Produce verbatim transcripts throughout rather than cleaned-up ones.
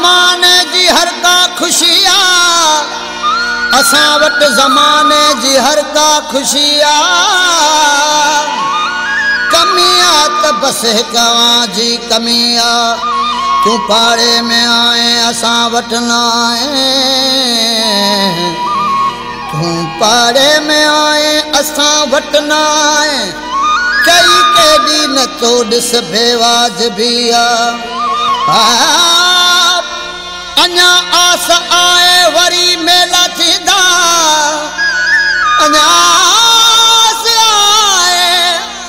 ज़माने जी हर का खुशिया असां वटि ज़माने जी हर का खुशिया कमिया त बस हिकवां जी कमिया तू पाड़े में आए असां वटि न आए तू पाड़े में आए असां वटि न आए कई केॾी न तो ॾिस बेवाजिबिया अञा आस आए वरी मेला थींदा अञा आस आए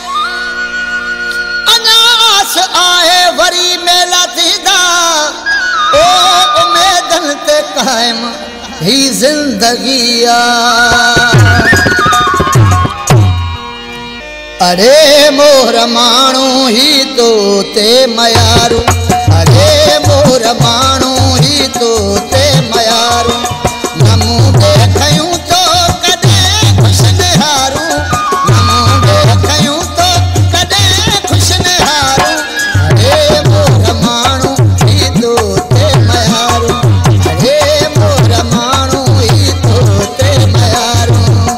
अञा आस आए वरी मेला थींदा ओ उमेदन ते कायम ही जिंदगिया अरे मोर माण्हू ही तो ते मयारू अरे मोर माण्हू ही तो ते मयारू नमू देखयूं तो कॾहिं ख़ुशि निहारू नमू देखयूं तो कॾहिं ख़ुशि निहारू अरे मोर माण्हू ही तो ते मयारू अरे मोर माण्हू ही तो ते मयारू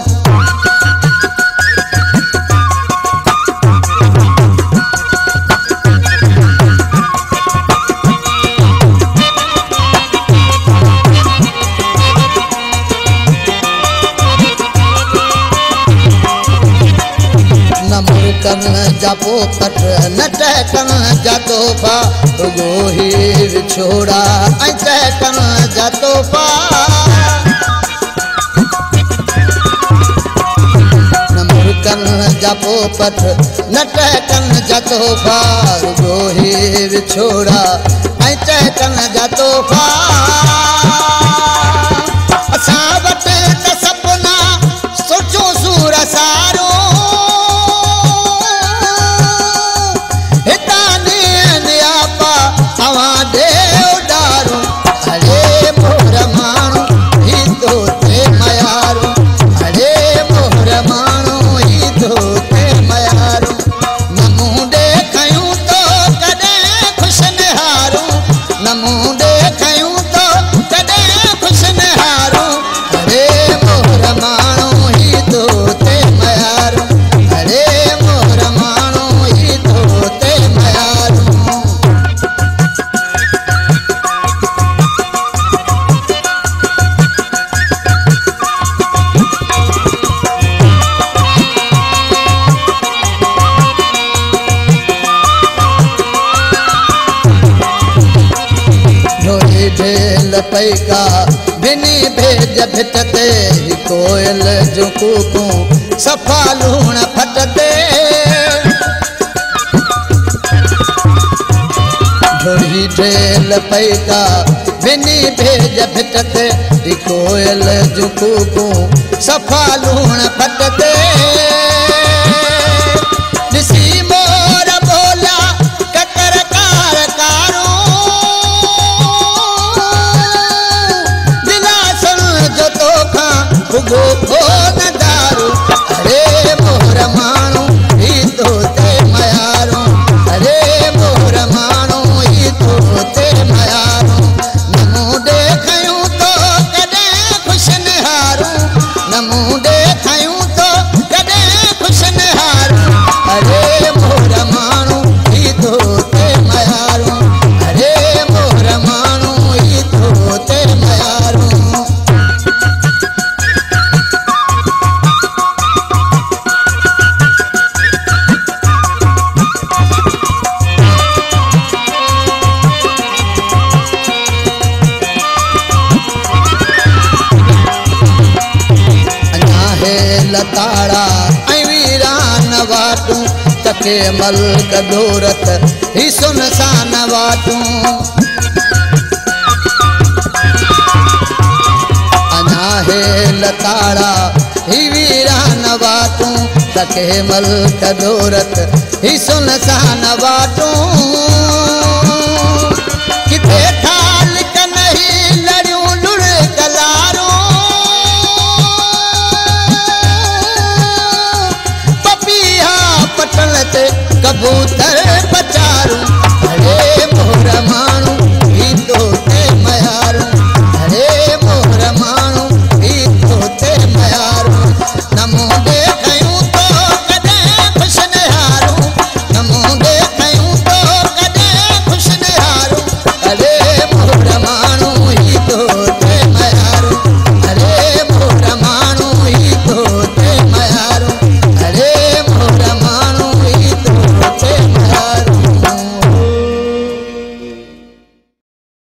कन जापो पट न टहकन जातो पा रुगो ही विछोड़ा ऐं टहकन जातो पा न मुरकन जापो पट न टहकन जातो पा रुगो ही विछोड़ा ऐं टहकन जातो पा असां वटि त सपना सोचो सूर सारो पैका बिनी भेज भिटते कोयल जो कूकू सफा लूण फटते ढोरी ढेल पैका बिनी भेज भिटते कोयल जो कूकू सफा लूण फटते दिसी मोर बोला ककर कार कारो गो खो न दारू अरे मोर माण्हू ही तो ते मयारू अरे मोर माण्हू ही तो ते मयारू नमू देखयूं तो कॾहिं ख़ुशि निहारू नमू देखयूं तो कॾहिं ख़ुशि निहारू अरे मोर माण्हू ही तो ते मयारू अरे मोर माण्हू ही तो ते मयारू लताड़ा ऐं वीरान वाटूं तके मल्क दौरत ही सुनसान वाटूं अञा हे लताड़ा ही वीरान वाटूं तके मल्क दौरत ही सुनसान वाटूं किथे थाल कन्ही लड़ियूं लुड़ कलारो पटल ते कबूतर पचारू